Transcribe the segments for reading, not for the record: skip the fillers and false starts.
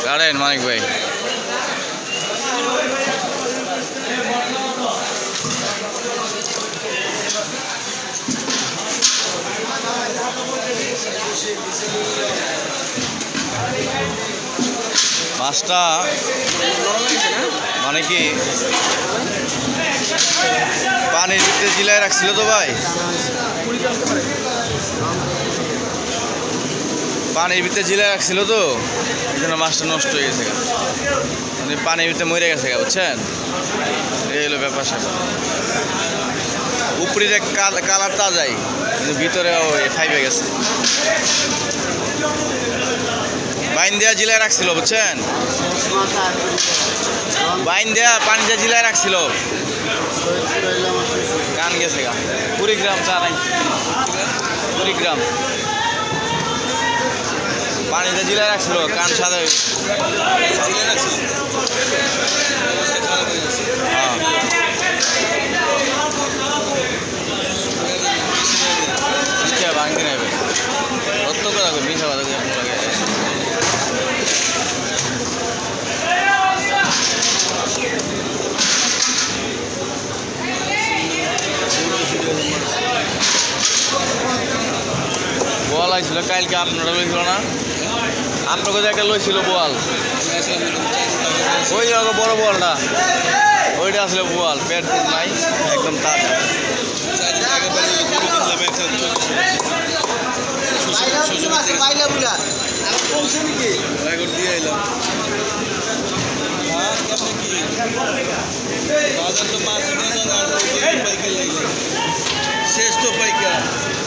গাড়েন মানিক ভাই। মাছটা মানে কি পানির ভিতরে জিলায় রাখছিল তো ভাই, পানির ভিতরে জিলায় রাখছিল তো এই জন্য মাছটা নষ্ট হয়ে গেছে, মানে পানির ভিতরে মরে গেছে, বুঝছেন? এই হলো ব্যাপার স্যাপার। উপরে কালার তাজাই কিন্তু ভিতরে ফাইভে গেছে। বাইন দেওয়া জিলায় রাখছিল, বুঝছেন? বাইন দেওয়া পানি দেওয়া জিলায় রাখছিল, কান গেছে গা। কুড়িগ্রাম চা নাই, কুড়িগ্রাম পানি দিয়ে জিলায় রাখছিল, কান সাদা হয়ে ভাঙতে নেবে সত্য কথা মিশা কথা বোয়াল আইছিল কালকে, আপনারা লইছিল না? আপনাকে যে একটা লইছিল বোয়াল, ওই বড় বোয়ালটা, ওইটা আসলে বোয়াল, পেট নাই একদম তাজা। শেষ তো পাইকা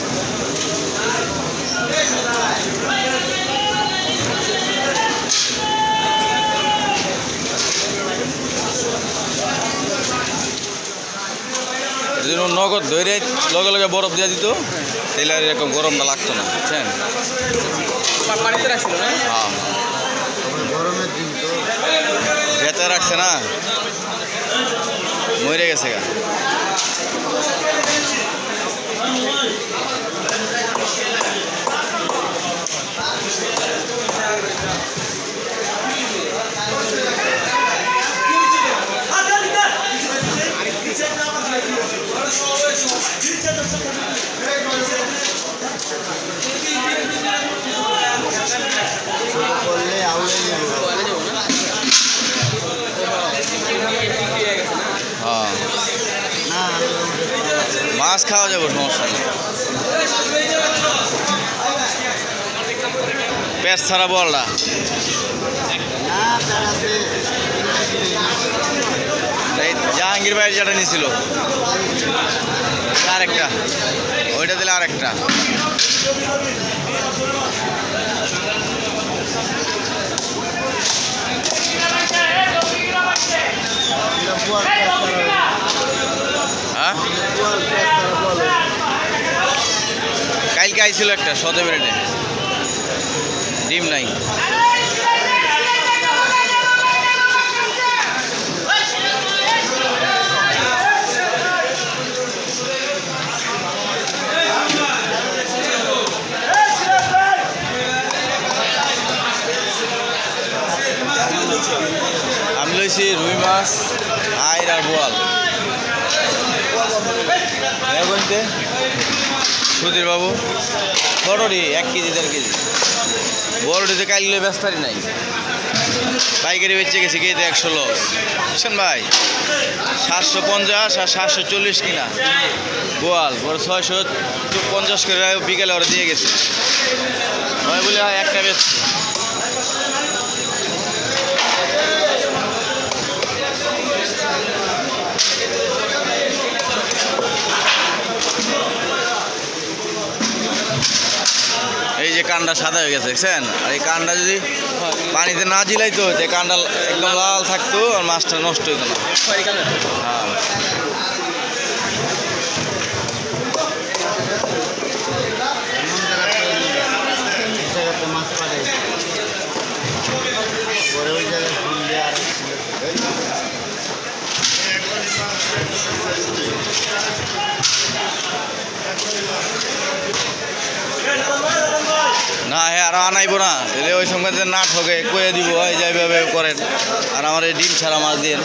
নগদ ধরে লগে লগে বরফ দিয়ে দিত, তাহলে আর এরকম গরমটা লাগতো না, বুঝছেন? পানিতে রাখছিল না? হ্যাঁ, গরমের দিন তো ভেতে রাখছে না, মরে গেছে গা। মাছ খাওয়া যাবে, সমস্যা নেই। পেট ছাড়া বলটা জাহাঙ্গীর ভাইয়ের যেটা নিয়েছিল আরেকটা, ওইটা দিলে আরেকটা। হ্যাঁ, কালকে আইছিল একটা 17 মিনিটে, ডিম নাই। আমি লইছি রুই মাছ, আইর আর বোয়াল। সুধীর বাবু বড়ডি 1 কেজি 1.5 কেজি, বড়ডিতে কাইলে ব্যস্তারি নাই, পাইকারি বেচে গেছি কেজিতে 100 লস, বুঝছেন ভাই? 750 আর 740 কিনা বোয়াল, বড় 650 করে বিকেলে ওরা দিয়ে গেছে, ওই বলে একটা বেচছে। এই যে কান্ডা সাদা হয়ে গেছে, দেখছেন? আর এই কান্ডা যদি পানিতে না জিলাইতো, এই কান্ডা একদম লাল থাকতো আর মাছটা নষ্ট হইতো না। না হ্যাঁ আর আনাইবো না তাহলে ওই সঙ্গে যে না ঠকে কয়ে দিব এই যে এইভাবে করেন আর আমার এই ডিম ছাড়া মাছ দিয়ে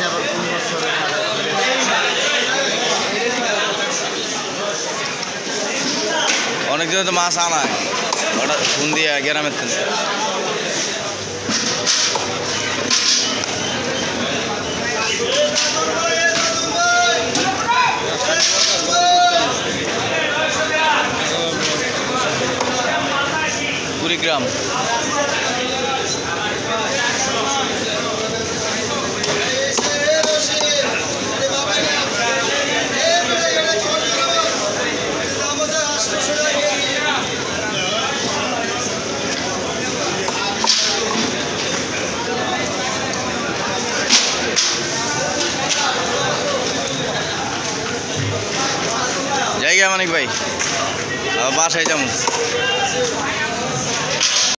অনেক দিন তো মাছ আনায় ওটা ফোন দিয়ে গ্রামের থেকে কুড়িগ্রাম জায়গা মানিক ভাই বাসায় যাবো